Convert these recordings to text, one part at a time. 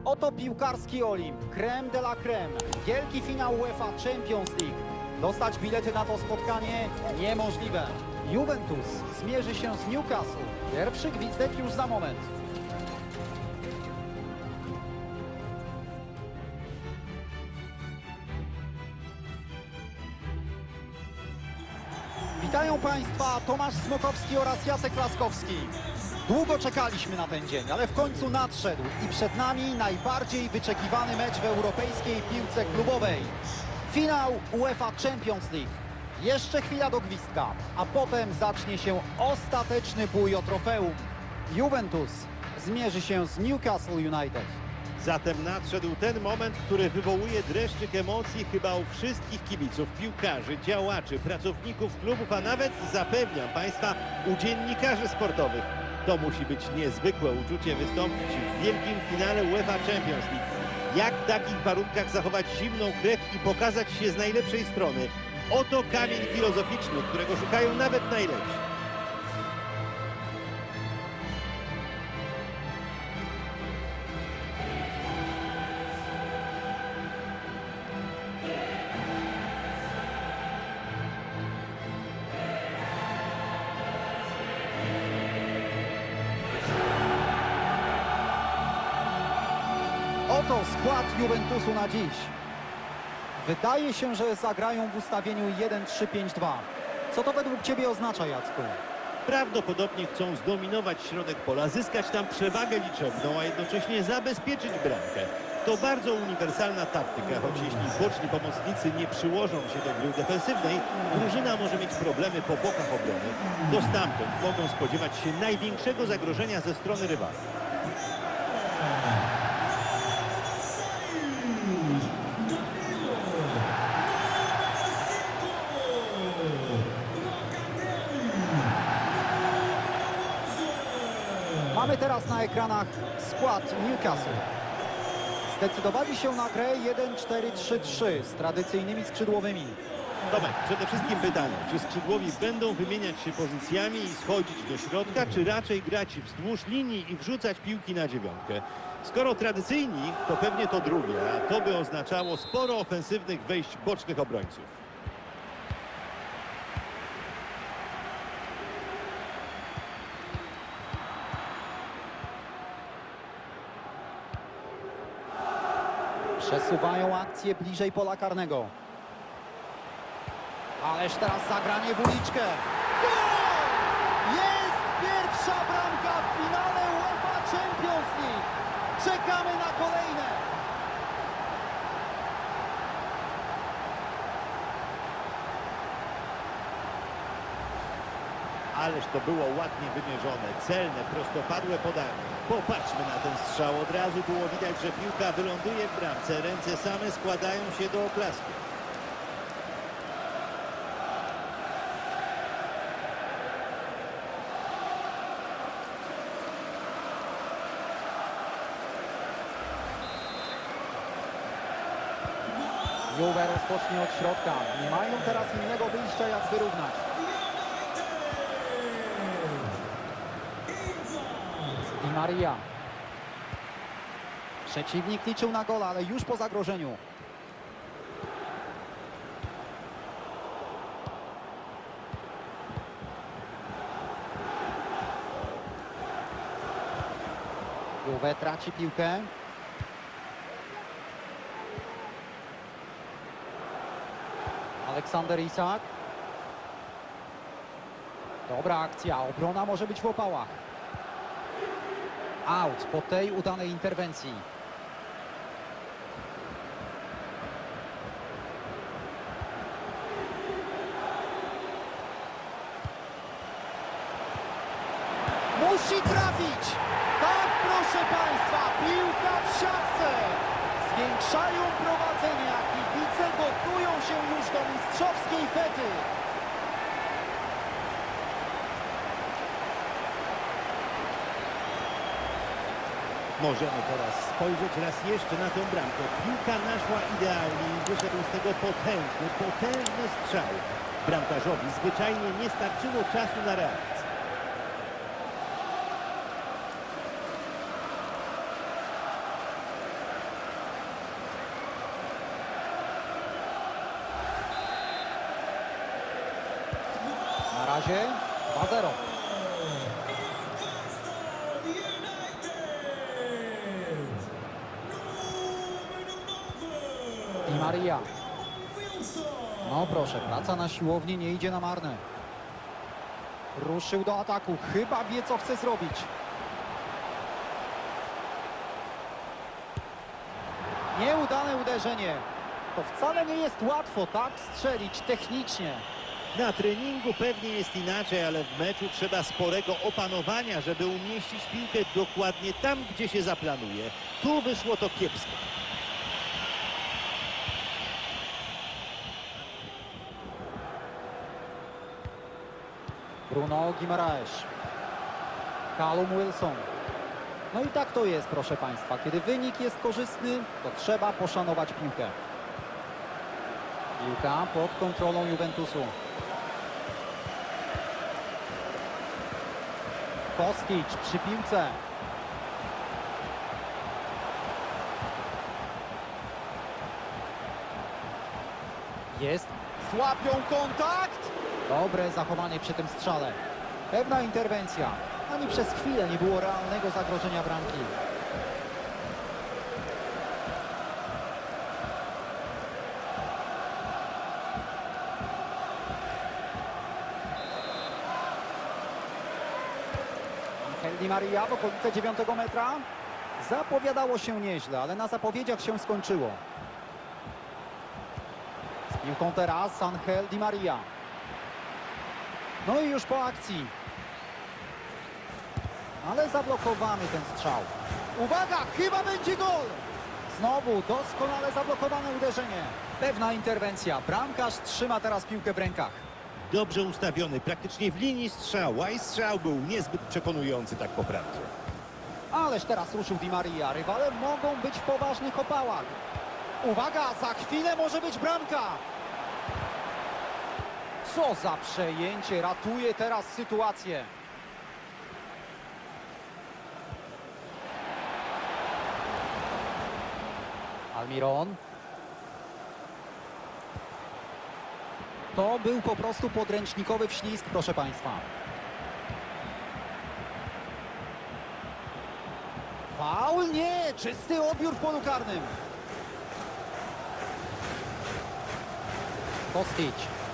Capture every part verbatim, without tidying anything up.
Oto piłkarski Olimp, crème de la crème, wielki finał UEFA Champions League. Dostać bilety na to spotkanie niemożliwe. Juventus zmierzy się z Newcastle. Pierwszy gwizdek już za moment. Witają Państwa Tomasz Smokowski oraz Jacek Laskowski. Długo czekaliśmy na ten dzień, ale w końcu nadszedł i przed nami najbardziej wyczekiwany mecz w europejskiej piłce klubowej. Finał UEFA Champions League. Jeszcze chwila do gwizdka, a potem zacznie się ostateczny bój o trofeum. Juventus zmierzy się z Newcastle United. Zatem nadszedł ten moment, który wywołuje dreszczyk emocji chyba u wszystkich kibiców, piłkarzy, działaczy, pracowników klubów, a nawet, zapewniam Państwa, u dziennikarzy sportowych. To musi być niezwykłe uczucie wystąpić w wielkim finale UEFA Champions League. Jak w takich warunkach zachować zimną krew i pokazać się z najlepszej strony? Oto kamień filozoficzny, którego szukają nawet najlepsi. Oto skład Juventusu na dziś. Wydaje się, że zagrają w ustawieniu jeden trzy pięć dwa. Co to według Ciebie oznacza, Jacku? Prawdopodobnie chcą zdominować środek pola, zyskać tam przewagę liczebną, a jednocześnie zabezpieczyć bramkę. To bardzo uniwersalna taktyka, choć jeśli boczni pomocnicy nie przyłożą się do gry defensywnej, drużyna może mieć problemy po bokach obrony. To stamtąd mogą spodziewać się największego zagrożenia ze strony rywala. Mamy teraz na ekranach skład Newcastle. Zdecydowali się na grę jeden cztery trzy trzy z tradycyjnymi skrzydłowymi. Tomek, przede wszystkim pytanie, czy skrzydłowi będą wymieniać się pozycjami i schodzić do środka, czy raczej grać wzdłuż linii i wrzucać piłki na dziewiątkę? Skoro tradycyjni, to pewnie to drugie, a to by oznaczało sporo ofensywnych wejść bocznych obrońców. Przesuwają akcję bliżej pola karnego. Ależ teraz zagranie w uliczkę. Gol! Jest pierwsza bramka w finale UEFA Champions League. Czekamy na kolejne. Ależ to było ładnie wymierzone, celne, prostopadłe podanie. Popatrzmy na ten strzał, od razu było widać, że piłka wyląduje w bramce, ręce same składają się do oklasku. Juve rozpocznie od środka. Nie mają teraz innego wyjścia, jak wyrównać. Di Maria. Przeciwnik liczył na gola, ale już po zagrożeniu. Juve traci piłkę. Aleksander Isak. Dobra akcja. Obrona może być w opałach. Out po tej udanej interwencji. Musi trafić! Tak, proszę Państwa, piłka w siatce. Zwiększają prowadzenie, a kibice gotują się już do mistrzowskiej fety. Możemy teraz spojrzeć raz jeszcze na tę bramkę. Piłka naszła idealnie i wyszedł z tego potężny, potężny strzał. Bramkarzowi zwyczajnie nie starczyło czasu na reakcję. razie dwa zero. Di Maria. No proszę, praca na siłowni nie idzie na marne. Ruszył do ataku, chyba wie, co chce zrobić. Nieudane uderzenie. To wcale nie jest łatwo tak strzelić technicznie. Na treningu pewnie jest inaczej, ale w meczu trzeba sporego opanowania, żeby umieścić piłkę dokładnie tam, gdzie się zaplanuje. Tu wyszło to kiepsko. Bruno Guimaraes. Callum Wilson. No i tak to jest, proszę Państwa. Kiedy wynik jest korzystny, to trzeba poszanować piłkę. Piłka pod kontrolą Juventusu. Kostic przy piłce. Jest. Złapią kontakt. Dobre zachowanie przy tym strzale. Pewna interwencja. Ani przez chwilę nie było realnego zagrożenia bramki. Angel Di Maria w okolice dziewiątego metra. Zapowiadało się nieźle, ale na zapowiedziach się skończyło. Z piłką teraz Angel Di Maria. No i już po akcji. Ale zablokowany ten strzał. Uwaga, chyba będzie gol! Znowu doskonale zablokowane uderzenie. Pewna interwencja. Bramkarz trzyma teraz piłkę w rękach. Dobrze ustawiony, praktycznie w linii strzału, a i strzał był niezbyt przekonujący, tak po prawdzie. Ależ teraz ruszył Di Maria. Rywale mogą być w poważnych opałach. Uwaga, za chwilę może być bramka. Co za przejęcie, ratuje teraz sytuację. Almiron. To był po prostu podręcznikowy wślizg, proszę Państwa. Faul? Nie! Czysty odbiór w polu karnym. Kostic.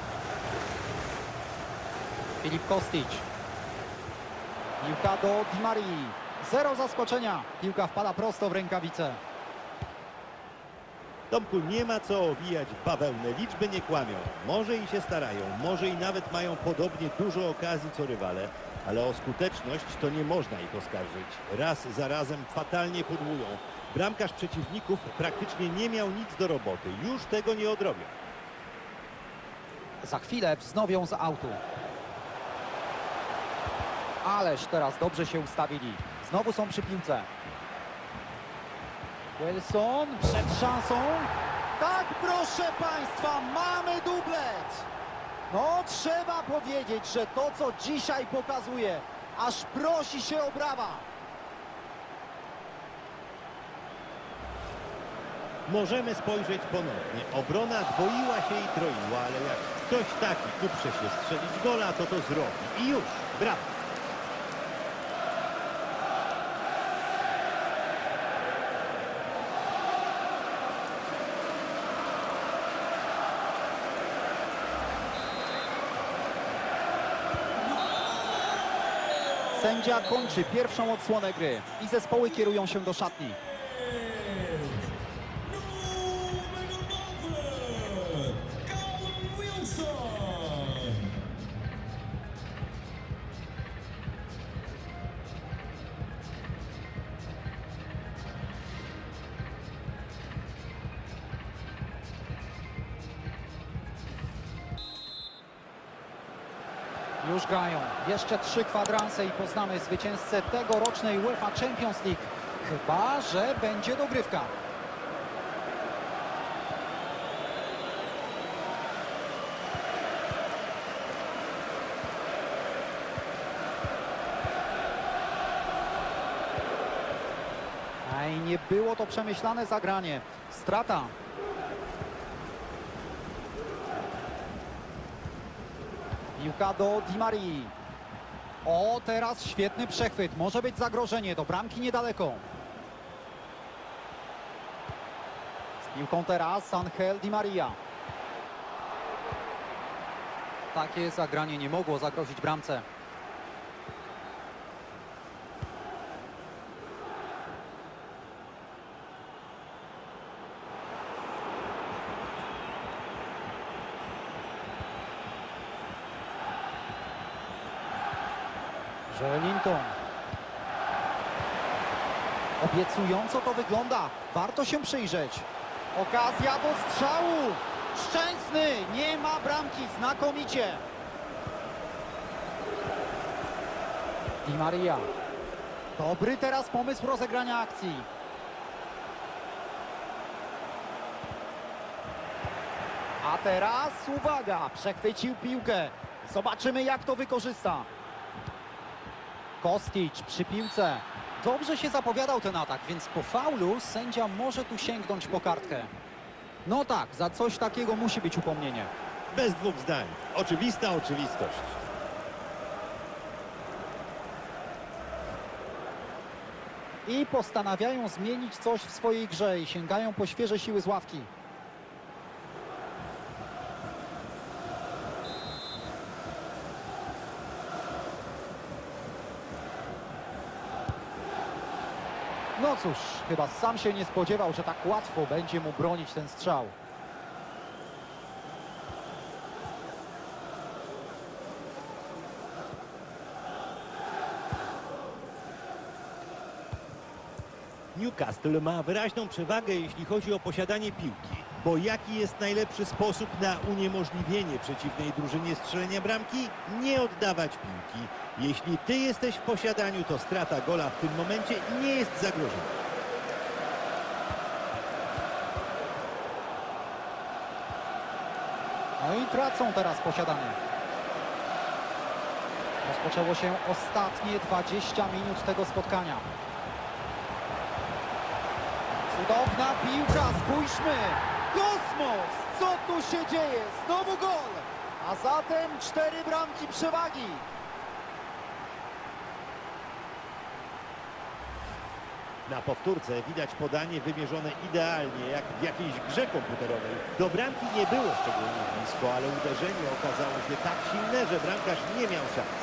Filip Kostic. Piłka do Di Marii. Zero zaskoczenia. Piłka wpada prosto w rękawice. Tomku, nie ma co owijać w bawełnę. Liczby nie kłamią. Może i się starają, może i nawet mają podobnie dużo okazji co rywale, ale o skuteczność to nie można ich oskarżyć. Raz za razem fatalnie pudłują. Bramkarz przeciwników praktycznie nie miał nic do roboty. Już tego nie odrobią. Za chwilę wznowią z autu. Ależ teraz dobrze się ustawili. Znowu są przy piłce. Wilson przed szansą. Tak, proszę Państwa, mamy dublet. No, trzeba powiedzieć, że to, co dzisiaj pokazuje, aż prosi się o brawa. Możemy spojrzeć ponownie. Obrona dwoiła się i troiła, ale jak ktoś taki kuprze się strzelić gola, to to zrobi. I już, brawo. Sędzia kończy pierwszą odsłonę gry i zespoły kierują się do szatni. Już grają. Jeszcze trzy kwadranse i poznamy zwycięzcę tegorocznej UEFA Champions League. Chyba że będzie dogrywka. Aj, nie było to przemyślane zagranie. Strata. Piłka do Di Marii. O, teraz świetny przechwyt. Może być zagrożenie. Do bramki niedaleko. Z piłką teraz Angel Di Maria. Takie zagranie nie mogło zagrozić bramce. Linton. Obiecująco to wygląda. Warto się przyjrzeć. Okazja do strzału. Szczęsny. Nie ma bramki. Znakomicie. Di Maria. Dobry teraz pomysł rozegrania akcji. A teraz uwaga. Przechwycił piłkę. Zobaczymy, jak to wykorzysta. Kostic przy piłce. Dobrze się zapowiadał ten atak, więc po faulu sędzia może tu sięgnąć po kartkę. No tak, za coś takiego musi być upomnienie. Bez dwóch zdań. Oczywista oczywistość. I postanawiają zmienić coś w swojej grze i sięgają po świeże siły z ławki. No cóż, chyba sam się nie spodziewał, że tak łatwo będzie mu bronić ten strzał. Newcastle ma wyraźną przewagę, jeśli chodzi o posiadanie piłki. Bo jaki jest najlepszy sposób na uniemożliwienie przeciwnej drużynie strzelenia bramki? Nie oddawać piłki. Jeśli ty jesteś w posiadaniu, to strata gola w tym momencie nie jest zagrożona. No i tracą teraz posiadanie. Rozpoczęło się ostatnie dwadzieścia minut tego spotkania. Cudowna piłka, spójrzmy! Kosmos! Co tu się dzieje? Znowu gol! A zatem cztery bramki przewagi. Na powtórce widać podanie wymierzone idealnie, jak w jakiejś grze komputerowej. Do bramki nie było szczególnie blisko, ale uderzenie okazało się tak silne, że bramkarz nie miał szans.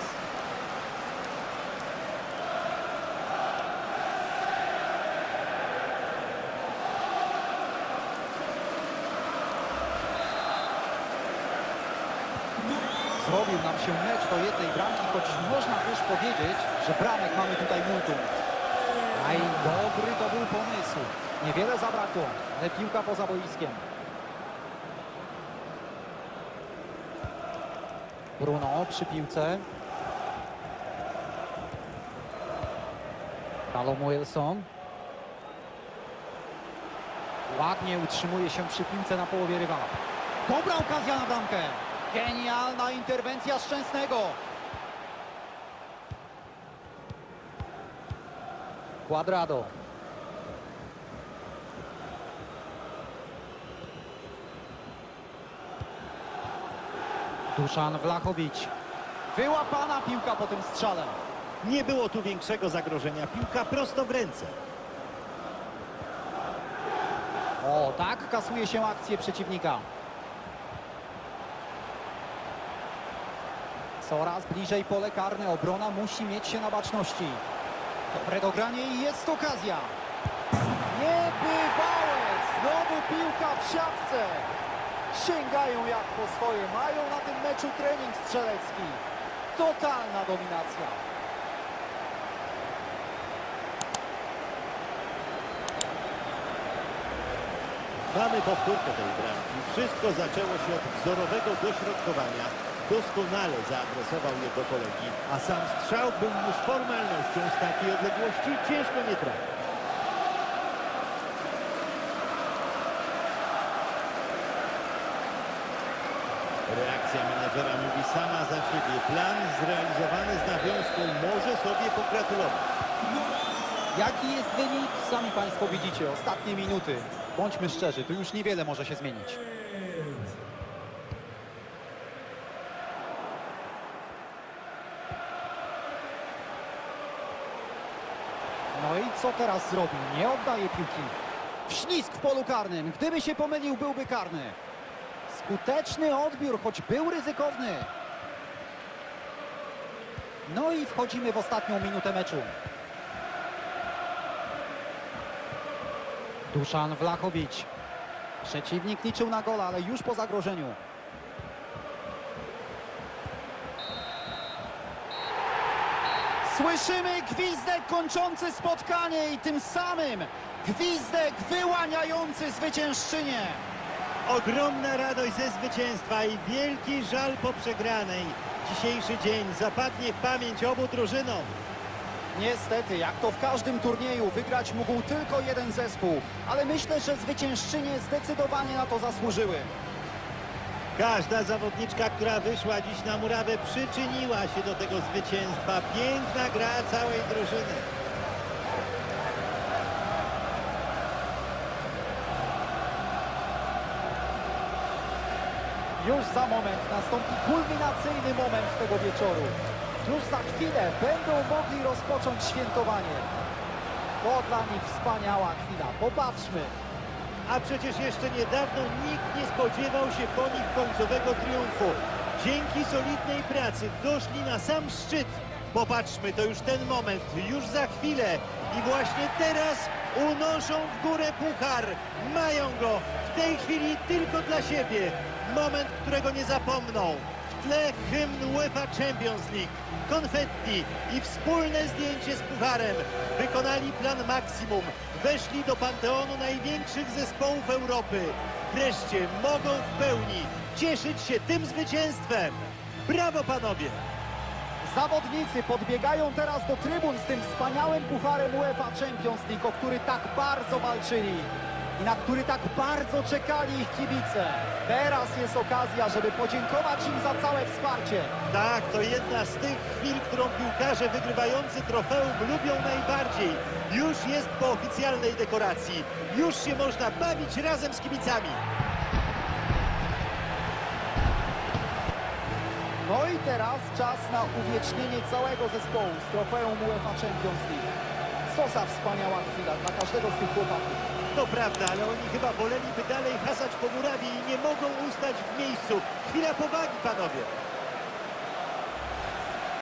Zrobił nam się mecz do jednej bramki, choć można też powiedzieć, że bramek mamy tutaj multum. Aj, dobry to był pomysł. Niewiele zabrakło, ale piłka poza boiskiem. Bruno przy piłce. Callum Wilson. Ładnie utrzymuje się przy piłce na połowie rywala. Dobra okazja na bramkę. Genialna interwencja Szczęsnego. Cuadrado. Duszan Vlahović. Wyłapana piłka po tym strzale. Nie było tu większego zagrożenia. Piłka prosto w ręce. O, tak kasuje się akcję przeciwnika. Coraz bliżej pole karne. Obrona musi mieć się na baczności. Dobre dogranie i jest okazja. Niebywałe! Znowu piłka w siatce. Sięgają jak po swoje. Mają na tym meczu trening strzelecki. Totalna dominacja. Mamy powtórkę tej bramki. Wszystko zaczęło się od wzorowego dośrodkowania. Doskonale zaadresował je do kolegi, a sam strzał był już formalnością. Z takiej odległości ciężko nie trafić. Reakcja menedżera mówi sama za siebie. Plan zrealizowany z nawiązką, może sobie pogratulować. Jaki jest wynik? Sami Państwo widzicie. Ostatnie minuty. Bądźmy szczerzy, tu już niewiele może się zmienić. i co teraz zrobi? Nie oddaje piłki. Wślizg w polu karnym. Gdyby się pomylił, byłby karny. Skuteczny odbiór, choć był ryzykowny. No i wchodzimy w ostatnią minutę meczu. Duszan Wlachowicz. Przeciwnik liczył na gola, ale już po zagrożeniu. Słyszymy gwizdek kończący spotkanie i tym samym gwizdek wyłaniający zwyciężczynię. Ogromna radość ze zwycięstwa i wielki żal po przegranej. Dzisiejszy dzień zapadnie w pamięć obu drużynom. Niestety, jak to w każdym turnieju, wygrać mógł tylko jeden zespół, ale myślę, że zwyciężczynie zdecydowanie na to zasłużyły. Każda zawodniczka, która wyszła dziś na murawę, przyczyniła się do tego zwycięstwa. Piękna gra całej drużyny. Już za moment nastąpi kulminacyjny moment tego wieczoru. Już za chwilę będą mogli rozpocząć świętowanie. To dla nich wspaniała chwila. Popatrzmy. A przecież jeszcze niedawno nikt nie spodziewał się po nich końcowego triumfu. Dzięki solidnej pracy doszli na sam szczyt. Popatrzmy, to już ten moment, już za chwilę. I właśnie teraz unoszą w górę puchar. Mają go w tej chwili tylko dla siebie. Moment, którego nie zapomną. W tle hymn UEFA Champions League, konfetti i wspólne zdjęcie z pucharem. Wykonali plan maksimum. Weszli do panteonu największych zespołów Europy. Wreszcie mogą w pełni cieszyć się tym zwycięstwem. Brawo, panowie! Zawodnicy podbiegają teraz do trybun z tym wspaniałym pucharem UEFA Champions League, o który tak bardzo walczyli i na który tak bardzo czekali ich kibice. Teraz jest okazja, żeby podziękować im za całe wsparcie. Tak, to jedna z tych chwil, którą piłkarze wygrywający trofeum lubią najbardziej. Już jest po oficjalnej dekoracji. Już się można bawić razem z kibicami. No i teraz czas na uwiecznienie całego zespołu z trofeum UEFA Champions League. Co za wspaniała chwila dla każdego z tych chłopaków. To prawda, ale oni chyba woleliby dalej hasać po murawie i nie mogą ustać w miejscu. Chwila powagi, panowie.